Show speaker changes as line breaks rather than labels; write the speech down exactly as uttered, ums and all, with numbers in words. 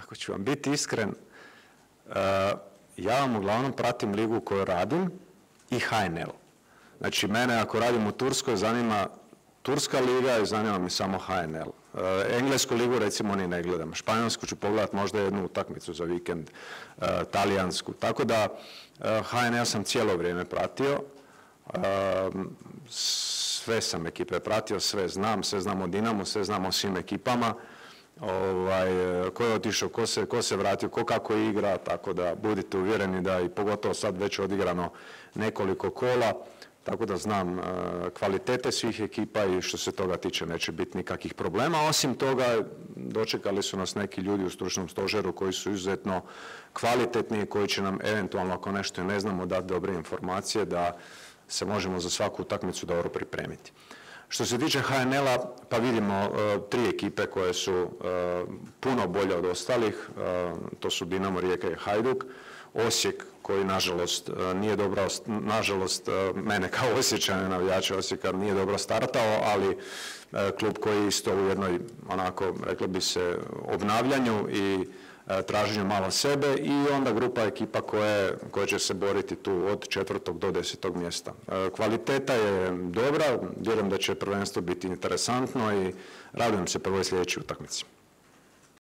ako ću vam biti iskren, ja vam uglavnom pratim ligu u kojoj radim i H N L. Znači, mene ako radim u Turskoj zanima Turska liga i zanima mi samo H N L. Englesku ligu recimo ni ne gledam. Španjolsku ću pogledati možda jednu utakmicu za vikend, talijansku. Tako da H N L sam cijelo vrijeme pratio. Sve sam ekipe pratio, sve znam, sve znam o Dinamu, sve znam o svim ekipama. Ovaj, ko je otišao, ko se, ko se vratio, ko kako igra, tako da budite uvjereni da i pogotovo sad već odigrano nekoliko kola, tako da znam e, kvalitete svih ekipa i što se toga tiče neće biti nikakvih problema. Osim toga, dočekali su nas neki ljudi u stručnom stožeru koji su izuzetno kvalitetni i koji će nam eventualno, ako nešto ne znamo, dati dobre informacije da se možemo za svaku utakmicu dobro pripremiti. Što se tiče H N L-a, pa vidimo uh, tri ekipe koje su uh, puno bolje od ostalih, uh, to su Dinamo, Rijeka i Hajduk. Osijek koji nažalost uh, nije dobro, nažalost uh, mene kao Osječane, navijača Osijeka, nije dobro startao, ali uh, klub koji isto u jednoj, onako, reklo bi se, obnavljanju i traženju malo sebe i onda grupa ekipa koje, koje će se boriti tu od četvrtog do desetog mjesta. Kvaliteta je dobra, vjerujem da će prvenstvo biti interesantno i radujem se prvoj sljedećoj utakmici.